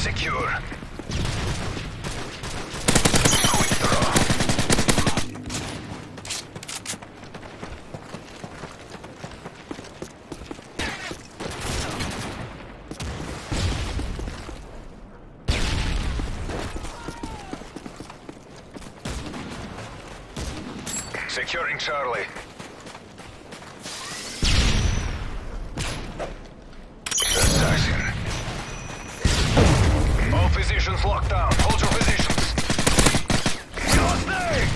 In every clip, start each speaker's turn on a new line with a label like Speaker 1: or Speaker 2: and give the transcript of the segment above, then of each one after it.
Speaker 1: secure. Quick draw. Securing Charlie. Assassin. All positions locked down. Hold your positions. Stay!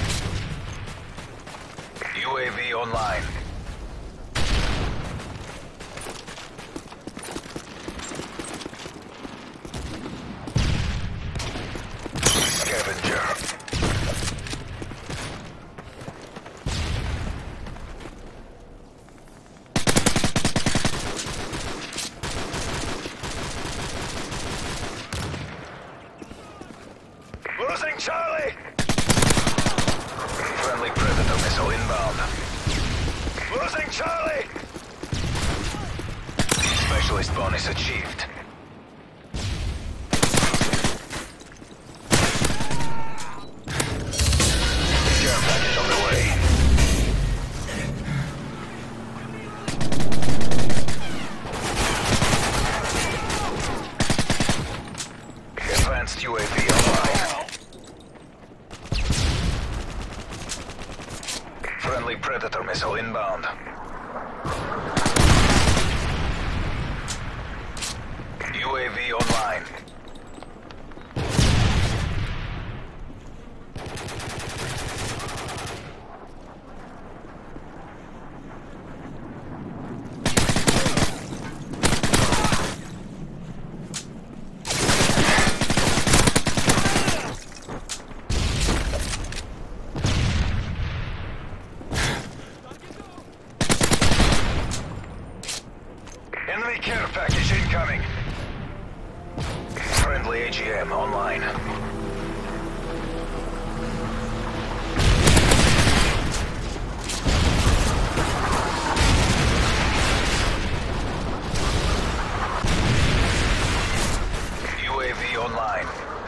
Speaker 1: UAV online. Scavenger. Losing Charlie! Friendly Predator missile inbound. Losing Charlie! Specialist bonus achieved. Care package on the way. Advanced UAV online. Friendly Predator missile inbound. UAV online. Enemy care package incoming. Friendly AGM online. UAV online.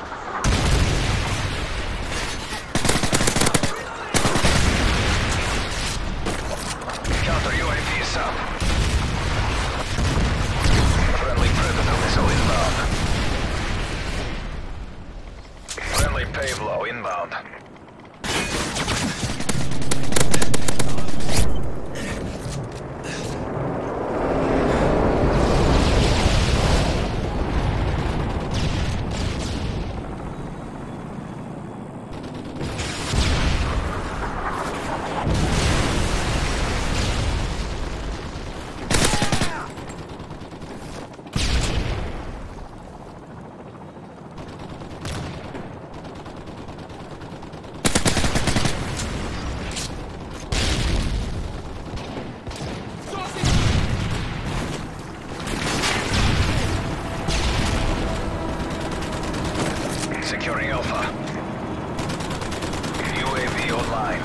Speaker 1: Counter UAV is up. Friendly Predator missile inbound. Friendly Pavlo inbound. Securing Alpha. UAV online.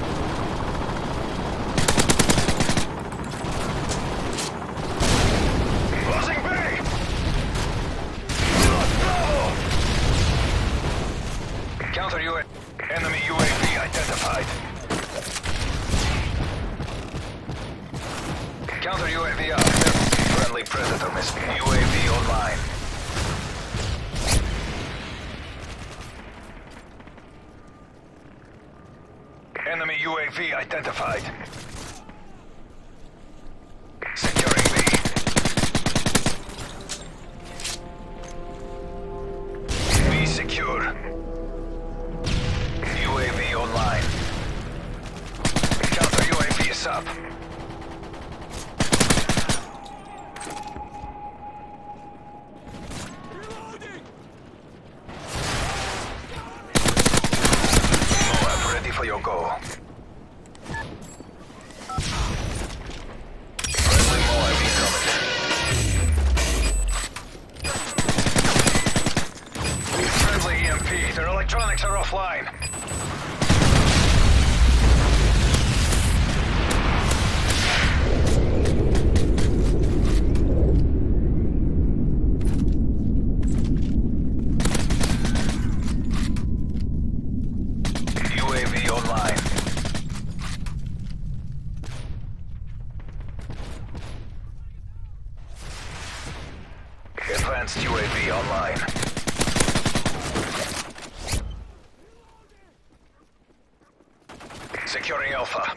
Speaker 1: Losing B! Lost Bravo! Counter UAV. Enemy UAV identified. Counter UAV up. Friendly Predator missile. UAV online. Enemy UAV identified. Securing B. B secure. UAV online. Counter UAV is up. MOAB ready for your go. Friendly MOAB incoming. Friendly EMP. Their electronics are offline. Advanced UAV online. Securing Alpha.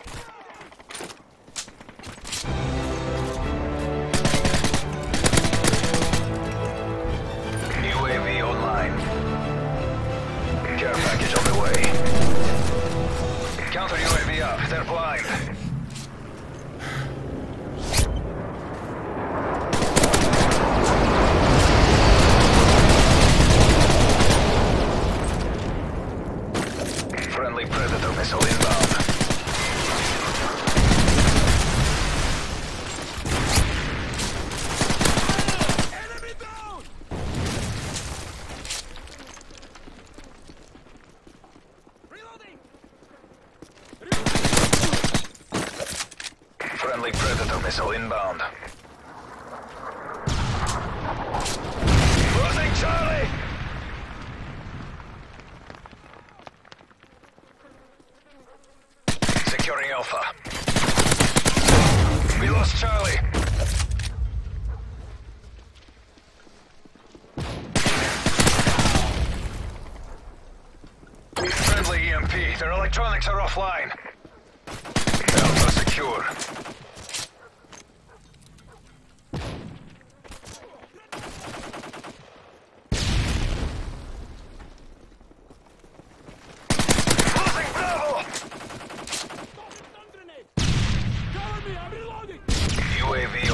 Speaker 1: UAV online. Care package on the way. Counter UAV up. They're blind. Friendly Predator missile inbound.
Speaker 2: Enemy down! Reloading!
Speaker 1: Friendly Predator missile inbound. Losing Charlie! Securing Alpha. We lost Charlie. Friendly EMP. Their electronics are offline. Alpha secure. Losing Bravo!
Speaker 2: Stun grenade! Cover me, I'm reloading!
Speaker 1: UAV